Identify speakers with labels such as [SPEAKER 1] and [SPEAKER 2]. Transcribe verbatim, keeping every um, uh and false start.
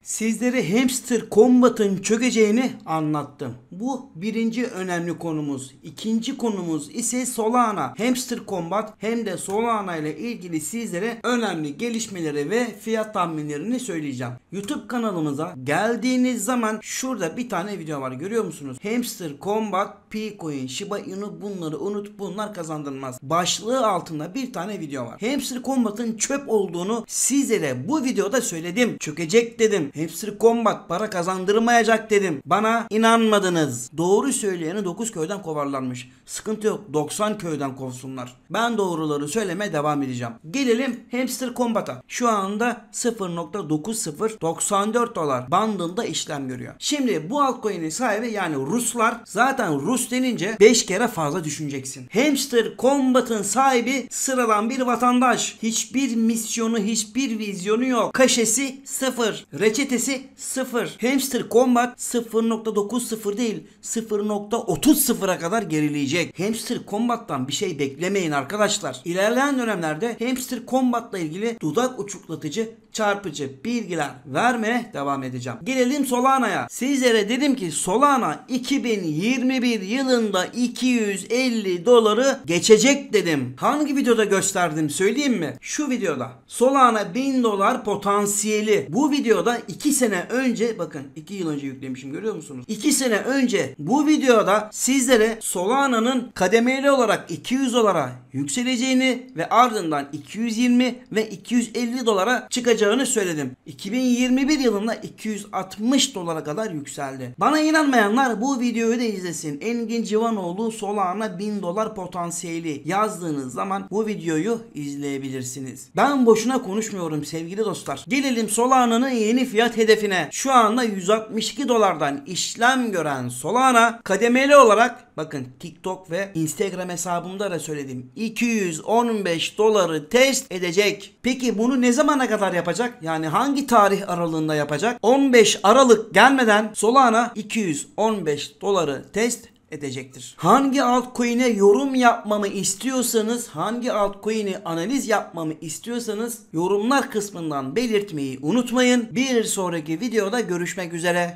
[SPEAKER 1] Sizlere Hamster Combat'ın çökeceğini anlattım. Bu birinci önemli konumuz. İkinci konumuz ise Solana. Hamster Combat hem de Solana ile ilgili sizlere önemli gelişmeleri ve fiyat tahminlerini söyleyeceğim. YouTube kanalımıza geldiğiniz zaman şurada bir tane video var, görüyor musunuz? Hamster Combat, P-Coin, Shiba Inu, bunları unut, bunlar kazandırmaz başlığı altında bir tane video var. Hamster Combat'ın çöp olduğunu sizlere bu videoda söyledim. Çökecek dedim. Hamster Combat para kazandırmayacak dedim. Bana inanmadınız. Doğru söyleyeni dokuz köyden kovarlarmış. Sıkıntı yok. doksan köyden kovsunlar. Ben doğruları söylemeye devam edeceğim. Gelelim Hamster Combat'a. Şu anda sıfır nokta dokuz sıfır doksan dört dolar bandında işlem görüyor. Şimdi bu altcoin'in sahibi yani Ruslar, zaten Rus denince beş kere fazla düşüneceksin. Hamster Combat'ın sahibi sıradan bir vatandaş. Hiçbir misyonu, hiçbir vizyonu yok. Kaşesi sıfır. Reçetesi sıfır. Hamster Combat sıfır nokta dokuz sıfır değil, sıfır nokta otuz sıfıra kadar gerileyecek. Hamster Combat'tan bir şey beklemeyin arkadaşlar. İlerleyen dönemlerde Hamster Combat'la ilgili dudak uçuklatıcı, çarpıcı bilgiler vermeye devam edeceğim. Gelelim Solana'ya. Sizlere dedim ki Solana iki bin yirmi bir yılında iki yüz elli doları geçecek dedim. Hangi videoda gösterdim söyleyeyim mi? Şu videoda. Solana bin dolar potansiyeli. Bu videoda iki sene önce, bakın iki yıl önce yüklemişim, görüyor musunuz? iki sene önce bu videoda sizlere Solana'nın kademeli olarak iki yüz dolara yükseleceğini ve ardından iki yüz yirmi ve iki yüz elli dolara çıkacağını söyledim. iki bin yirmi bir yılında iki yüz altmış dolara kadar yükseldi. Bana inanmayanlar bu videoyu da izlesin. Engin Civanoğlu Solana bin dolar potansiyeli yazdığınız zaman bu videoyu izleyebilirsiniz. Ben boşuna konuşmuyorum sevgili dostlar. Gelelim Solana'nın yeni fiyat hedefine. Şu anda yüz altmış iki dolardan işlem gören Solana kademeli olarak, bakın TikTok ve Instagram hesabımda da söyledim, iki yüz on beş doları test edecek. Peki bunu ne zamana kadar yapacak? Yani hangi tarih aralığında yapacak? on beş Aralık gelmeden Solana iki yüz on beş doları test edecektir. Hangi altcoin'e yorum yapmamı istiyorsanız, hangi altcoin'i analiz yapmamı istiyorsanız yorumlar kısmından belirtmeyi unutmayın. Bir sonraki videoda görüşmek üzere.